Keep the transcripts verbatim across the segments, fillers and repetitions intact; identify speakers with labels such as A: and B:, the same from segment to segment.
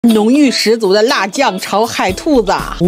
A: 浓郁十足的辣酱炒海兔子。哦，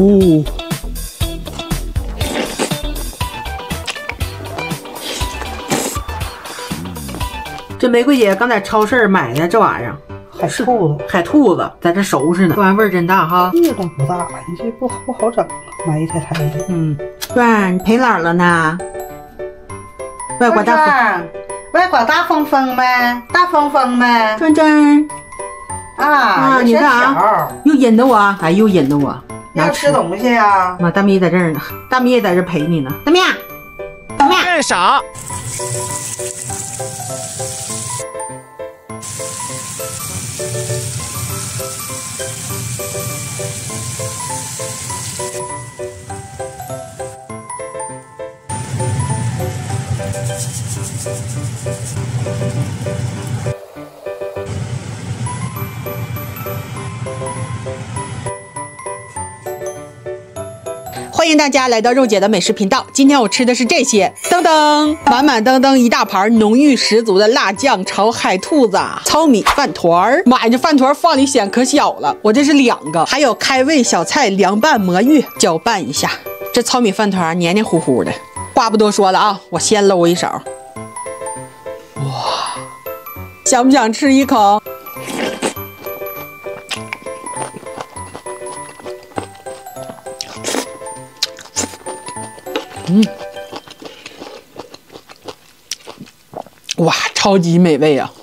A: 这玫瑰姐刚在超市买的这玩意儿，
B: 海兔子，
A: 海兔子在这收拾呢。这玩意味儿真大哈，
B: 这倒不大，你这不不好整，买一台台的。
A: 嗯，对，你陪姥姥呢？外挂大风，
B: 外挂大风风呗，大风风呗。
A: 转转。
B: 啊，
A: 啊你看啊，又引得我，哎，又引得我，
B: 要吃东西呀！
A: 妈，大米在这儿呢，大米也在这陪你呢，大米，大米，
C: 干啥？
A: 欢迎大家来到肉姐的美食频道。今天我吃的是这些，噔噔，满满当当一大盘浓郁十足的辣酱炒海兔子、糙米饭团儿。妈呀，这饭团放里显可小了，我这是两个。还有开胃小菜凉拌魔芋，搅拌一下。这糙米饭团黏黏糊糊的。话不多说了啊，我先搂一勺。哇，想不想吃一口？ 嗯，哇，超级美味啊！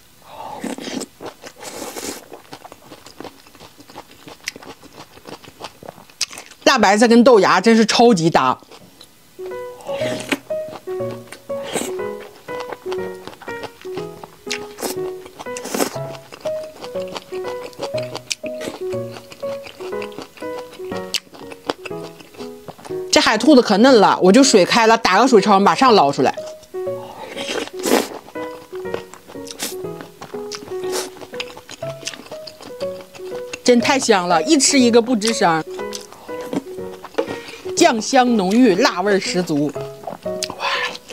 A: 辣白菜跟豆芽真是超级搭。这海兔子可嫩了，我就水开了，打个水焯，马上捞出来。真太香了，一吃一个不吱声。酱香浓郁，辣味十足。哇！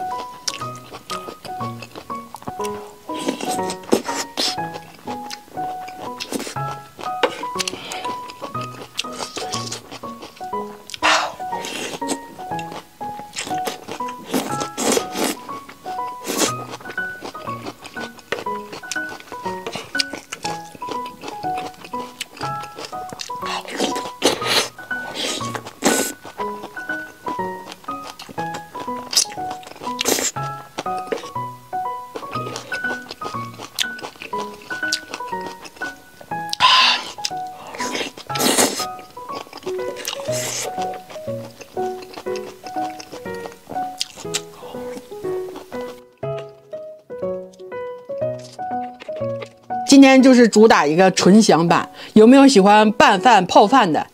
A: 今天就是主打一个纯享版，有没有喜欢拌饭泡饭的？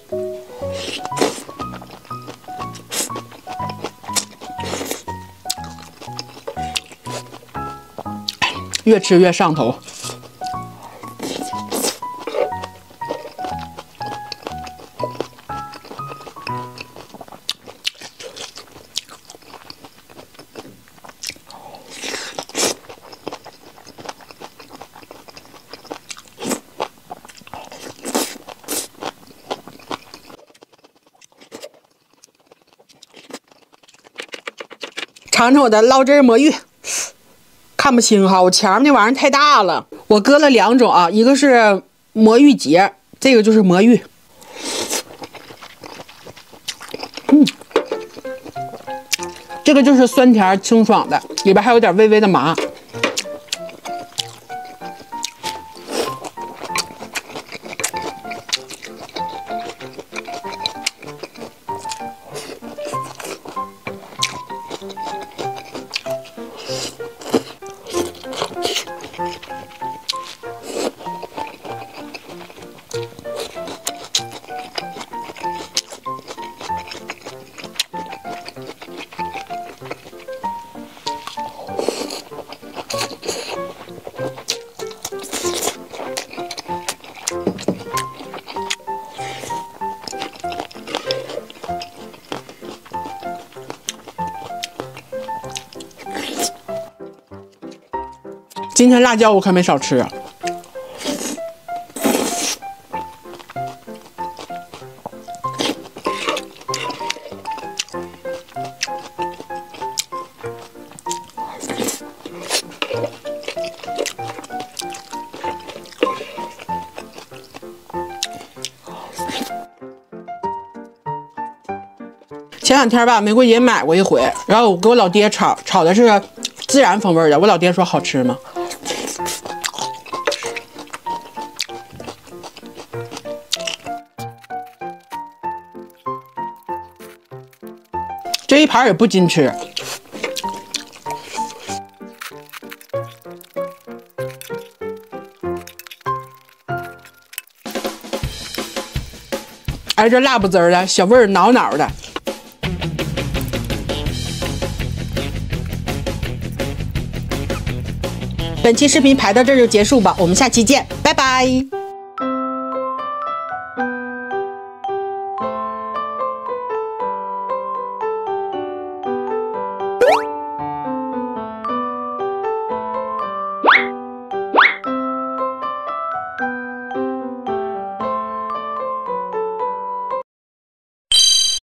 A: 越吃越上头。尝尝我的捞汁魔芋，看不清哈，我前面那玩意儿太大了。我搁了两种啊，一个是魔芋结，这个就是魔芋。嗯，这个就是酸甜清爽的，里边还有点微微的麻。今天辣椒我可没少吃啊。 前两天吧，玫瑰姐买过一回，然后我给我老爹炒，炒的是孜然风味的。我老爹说好吃吗？这一盘也不禁吃。哎，这辣不滋儿的，小味儿挠挠的。本期视频拍到这儿就结束吧，我们下期见，拜拜。